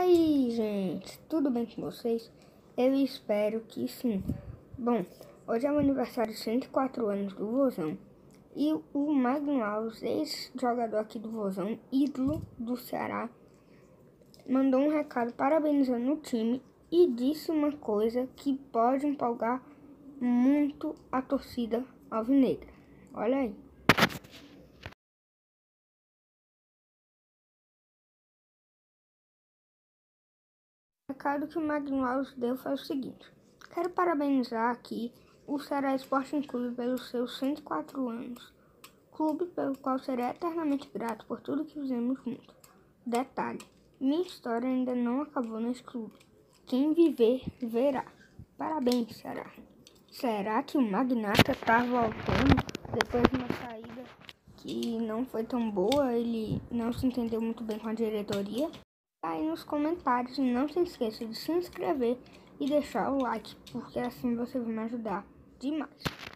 Aí, gente, tudo bem com vocês? Eu espero que sim. Bom, hoje é o aniversário de 104 anos do Vozão. E o Magno Alves, ex-jogador aqui do Vozão, ídolo do Ceará, mandou um recado parabenizando o time e disse uma coisa que pode empolgar muito a torcida alvinegra. Olha aí. O recado que o Magno Alves deu foi o seguinte: quero parabenizar aqui o Ceará Sporting Clube pelos seus 104 anos, clube pelo qual serei eternamente grato por tudo que fizemos juntos. Detalhe, minha história ainda não acabou nesse clube. Quem viver, verá. Parabéns, Ceará. Será que o Magnata tá voltando depois de uma saída que não foi tão boa? Ele não se entendeu muito bem com a diretoria? Aí nos comentários e não se esqueça de se inscrever e deixar o like, porque assim você vai me ajudar demais.